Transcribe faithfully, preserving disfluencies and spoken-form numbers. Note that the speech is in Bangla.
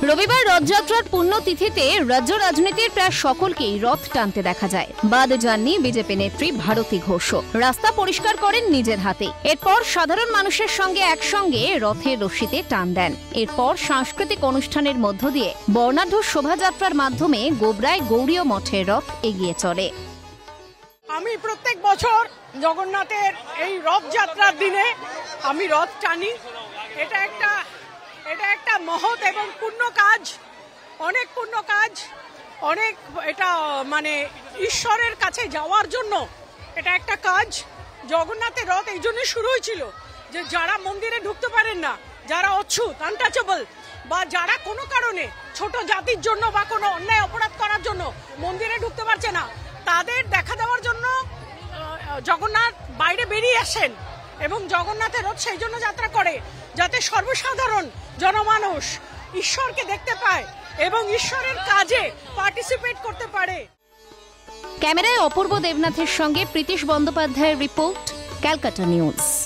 রবিবার রথযাত্রার পুণ্যতিথিতে রাজ্য রাজনীতির প্রায় সকলকেই রথ টানতে দেখা যায়। বাদ যাননি বিজেপি নেত্রী ভারতী ঘোষ। রাস্তা পরিষ্কার করেন নিজের হাতে। এরপর সাধারণ মানুষের সঙ্গে একসঙ্গে রথের রশিতে টান দেন। এরপর সাংস্কৃতিক অনুষ্ঠানের মধ্য দিয়ে বর্ণাঢ্য শোভাযাত্রার মাধ্যমে গোবরায় গৌরীয় মঠের রথ এগিয়ে চলে। আমি প্রত্যেক বছর জগন্নাথের এই রথযাত্রার দিনে আমি রথ টানি। এটা একটা এটা একটা মহৎ এবং পুণ্য কাজ, অনেক পুণ্য কাজ, অনেক এটা মানে ঈশ্বরের কাছে যাওয়ার জন্য এটা একটা কাজ। জগন্নাথের রথ এই জন্যই শুরু হয়েছিল যে যারা মন্দিরে ঢুকতে পারেন না, যারা অচ্ছুত আনটাচেবল, বা যারা কোনো কারণে ছোট জাতির জন্য বা কোনো অন্যায় অপরাধ করার জন্য মন্দিরে ঢুকতে পারছে না, তাদের দেখা দেওয়ার জন্য জগন্নাথ বাইরে বেরিয়ে আসেন। এবং জগন্নাথের রথ সেই জন্য যাত্রা করে যাতে সর্বসাধারণ জনমানুষ ঈশ্বরকে দেখতে পায় এবং ঈশ্বরের কাজে পার্টিসিপেট করতে পারে। ক্যামেরায় অপূর্ব দেবনাথের সঙ্গে প্রীতিশ বন্দ্যোপাধ্যায়ের রিপোর্ট, ক্যালকাটা নিউজ।